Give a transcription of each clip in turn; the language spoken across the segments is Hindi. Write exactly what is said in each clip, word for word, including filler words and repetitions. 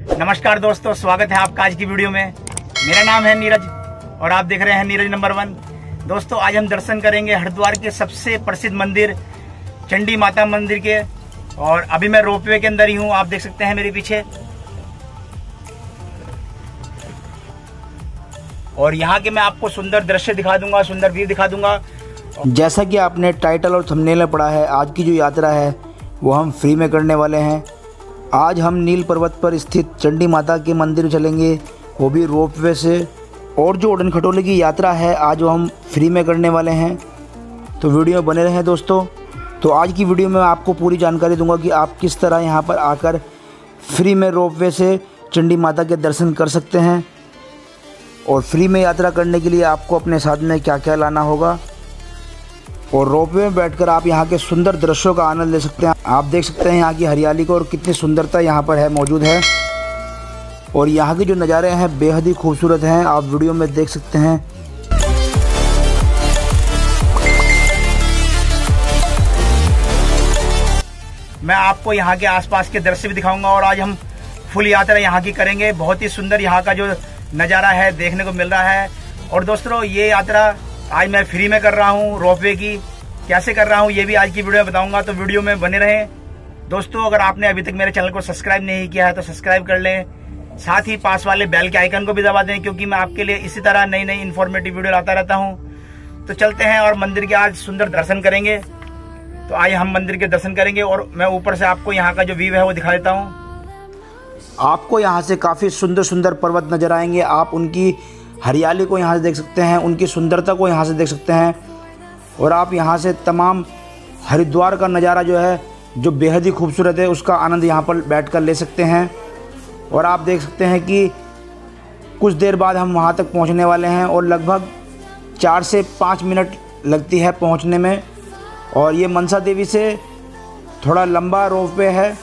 नमस्कार दोस्तों, स्वागत है आपका आज की वीडियो में। मेरा नाम है नीरज और आप देख रहे हैं नीरज नंबर वन। दोस्तों, आज हम दर्शन करेंगे हरिद्वार के सबसे प्रसिद्ध मंदिर चंडी माता मंदिर के। और अभी मैं रोपवे के अंदर ही हूँ, आप देख सकते हैं मेरे पीछे। और यहाँ के मैं आपको सुंदर दृश्य दिखा दूंगा, सुंदर व्यू दिखा दूंगा। जैसा कि आपने टाइटल और थंबनेल में पढ़ा है, आज की जो यात्रा है वो हम फ्री में करने वाले हैं। आज हम नील पर्वत पर स्थित चंडी माता के मंदिर चलेंगे, वो भी रोपवे से। और जो उड़न खटोले की यात्रा है आज वो हम फ्री में करने वाले हैं, तो वीडियो में बने रहें दोस्तों। तो आज की वीडियो में आपको पूरी जानकारी दूंगा कि आप किस तरह यहाँ पर आकर फ्री में रोपवे से चंडी माता के दर्शन कर सकते हैं। और फ्री में यात्रा करने के लिए आपको अपने साथ में क्या क्या लाना होगा। और रोपवे में बैठकर आप यहाँ के सुंदर दृश्यों का आनंद ले सकते हैं। आप देख सकते हैं यहाँ की हरियाली को और कितनी सुंदरता यहाँ पर है मौजूद है। और यहाँ के जो नज़ारे हैं बेहद ही खूबसूरत हैं, आप वीडियो में देख सकते हैं। मैं आपको यहाँ के आसपास के दृश्य भी दिखाऊंगा और आज हम फुल यात्रा यहाँ की करेंगे। बहुत ही सुंदर यहाँ का जो नज़ारा है देखने को मिल रहा है। और दोस्तों, ये यात्रा आज मैं फ्री में कर रहा हूँ रोपवे की। कैसे कर रहा हूँ ये भी आज की वीडियो में बताऊंगा, तो वीडियो में बने रहें दोस्तों। अगर आपने अभी तक मेरे चैनल को सब्सक्राइब नहीं किया है तो सब्सक्राइब कर लें, साथ ही पास वाले बेल के आइकन को भी दबा दें, क्योंकि मैं आपके लिए इसी तरह नई नई इन्फॉर्मेटिव वीडियो लाता रहता हूँ। तो चलते हैं और मंदिर के आज सुंदर दर्शन करेंगे। तो आज हम मंदिर के दर्शन करेंगे और मैं ऊपर से आपको यहाँ का जो व्यू है वो दिखा देता हूँ। आपको यहाँ से काफ़ी सुंदर सुंदर पर्वत नजर आएंगे। आप उनकी हरियाली को यहाँ से देख सकते हैं, उनकी सुंदरता को यहाँ से देख सकते हैं। और आप यहाँ से तमाम हरिद्वार का नज़ारा जो है, जो बेहद ही खूबसूरत है, उसका आनंद यहाँ पर बैठकर ले सकते हैं। और आप देख सकते हैं कि कुछ देर बाद हम वहाँ तक पहुँचने वाले हैं और लगभग चार से पाँच मिनट लगती है पहुँचने में। और ये मनसा देवी से थोड़ा लंबा रोपवे है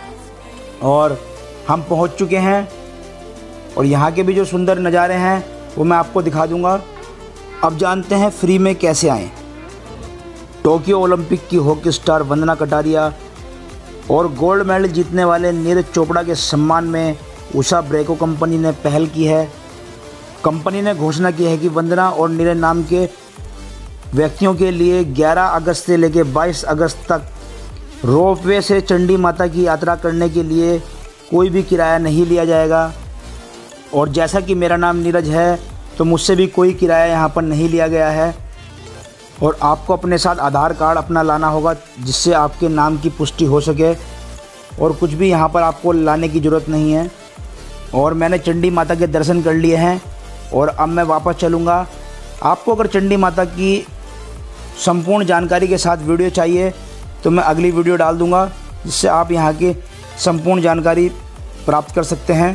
और हम पहुँच चुके हैं। और यहाँ के भी जो सुंदर नज़ारे हैं वो मैं आपको दिखा दूंगा। अब जानते हैं फ्री में कैसे आएँ। टोक्यो ओलंपिक की हॉकी स्टार वंदना कटारिया और गोल्ड मेडल जीतने वाले नीरज चोपड़ा के सम्मान में उषा ब्रेको कंपनी ने पहल की है। कंपनी ने घोषणा की है कि वंदना और नीरज नाम के व्यक्तियों के लिए ग्यारह अगस्त से लेकर बाईस अगस्त तक रोपवे से चंडी माता की यात्रा करने के लिए कोई भी किराया नहीं लिया जाएगा। और जैसा कि मेरा नाम नीरज है तो मुझसे भी कोई किराया यहाँ पर नहीं लिया गया है। और आपको अपने साथ आधार कार्ड अपना लाना होगा, जिससे आपके नाम की पुष्टि हो सके। और कुछ भी यहाँ पर आपको लाने की ज़रूरत नहीं है। और मैंने चंडी माता के दर्शन कर लिए हैं और अब मैं वापस चलूँगा। आपको अगर चंडी माता की संपूर्ण जानकारी के साथ वीडियो चाहिए तो मैं अगली वीडियो डाल दूँगा, जिससे आप यहाँ की संपूर्ण जानकारी प्राप्त कर सकते हैं।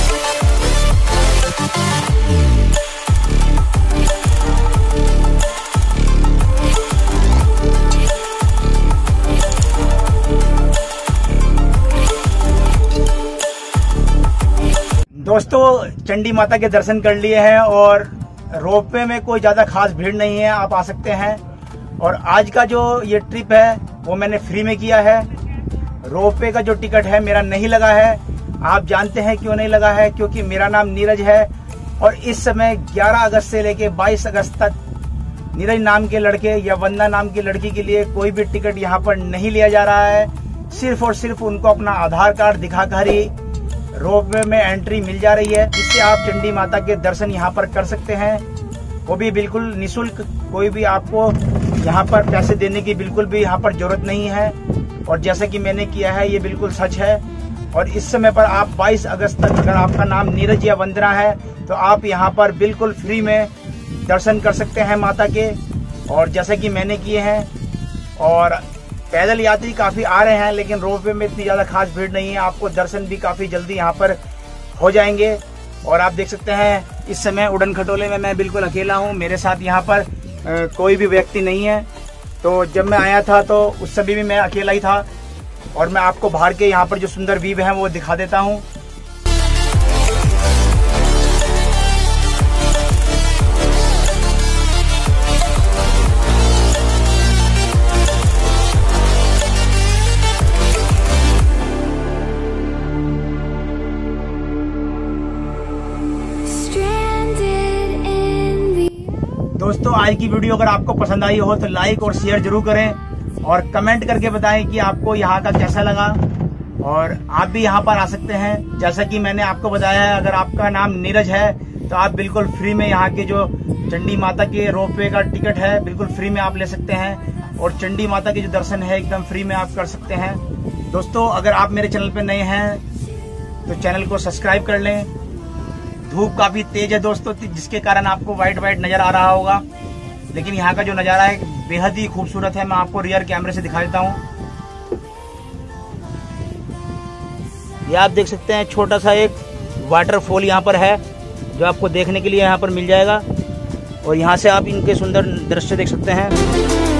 दोस्तों, चंडी माता के दर्शन कर लिए हैं और रोपवे में कोई ज़्यादा खास भीड़ नहीं है, आप आ सकते हैं। और आज का जो ये ट्रिप है वो मैंने फ्री में किया है। रोपवे का जो टिकट है मेरा नहीं लगा है। आप जानते हैं क्यों नहीं लगा है? क्योंकि मेरा नाम नीरज है और इस समय ग्यारह अगस्त से लेकर बाईस अगस्त तक नीरज नाम के लड़के या वंदना नाम की लड़की के लिए कोई भी टिकट यहाँ पर नहीं लिया जा रहा है। सिर्फ और सिर्फ उनको अपना आधार कार्ड दिखाकर ही रोपवे में एंट्री मिल जा रही है, जिससे आप चंडी माता के दर्शन यहाँ पर कर सकते हैं, वो भी बिल्कुल निःशुल्क। कोई भी आपको यहाँ पर पैसे देने की बिल्कुल भी यहाँ पर जरूरत नहीं है। और जैसा कि मैंने किया है ये बिल्कुल सच है। और इस समय पर आप बाईस अगस्त तक अगर आपका नाम नीरज या वंदना है तो आप यहाँ पर बिल्कुल फ्री में दर्शन कर सकते हैं माता के। और जैसा कि मैंने किए हैं। और पैदल यात्री काफ़ी आ रहे हैं, लेकिन रोपवे में इतनी ज़्यादा खास भीड़ नहीं है। आपको दर्शन भी काफ़ी जल्दी यहाँ पर हो जाएंगे। और आप देख सकते हैं इस समय उड़न खटोले में मैं बिल्कुल अकेला हूँ, मेरे साथ यहाँ पर आ, कोई भी व्यक्ति नहीं है। तो जब मैं आया था तो उस समय भी मैं अकेला ही था। और मैं आपको बाहर के यहाँ पर जो सुंदर व्यू है वो दिखा देता हूँ। दोस्तों आज की वीडियो अगर आपको पसंद आई हो तो लाइक और शेयर जरूर करें और कमेंट करके बताएं कि आपको यहाँ का कैसा लगा। और आप भी यहाँ पर आ सकते हैं, जैसा कि मैंने आपको बताया है। अगर आपका नाम नीरज है तो आप बिल्कुल फ्री में यहाँ के जो चंडी माता के रोपवे का टिकट है बिल्कुल फ्री में आप ले सकते हैं और चंडी माता के जो दर्शन है एकदम फ्री में आप कर सकते हैं। दोस्तों अगर आप मेरे चैनल पे नए हैं तो चैनल को सब्सक्राइब कर लें। धूप काफी तेज है दोस्तों, जिसके कारण आपको वाइट वाइट नजर आ रहा होगा, लेकिन यहाँ का जो नजारा है बेहद ही खूबसूरत है। मैं आपको रियर कैमरे से दिखा देता हूँ। ये आप देख सकते हैं छोटा सा एक वाटरफॉल यहाँ पर है जो आपको देखने के लिए यहाँ पर मिल जाएगा और यहाँ से आप इनके सुंदर दृश्य देख सकते हैं।